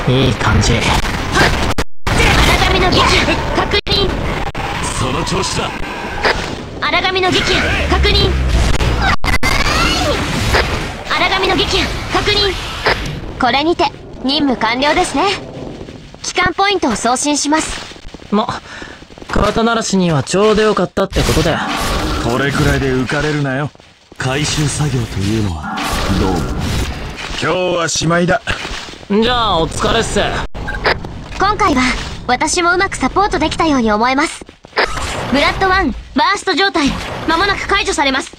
いい感じ。 荒神の撃破確認。 その調子だ。 荒神の撃破確認。荒神の撃破確認。これにて任務完了ですね。帰還ポイントを送信します。 肩慣らしにはちょうどよかったってことだよ。 これくらいで浮かれるなよ。回収作業というのはどうも。 今日はしまいだ。 じゃあお疲れっす。 今回は私もうまくサポートできたように思えます。ブラッド1バースト状態間もなく解除されます。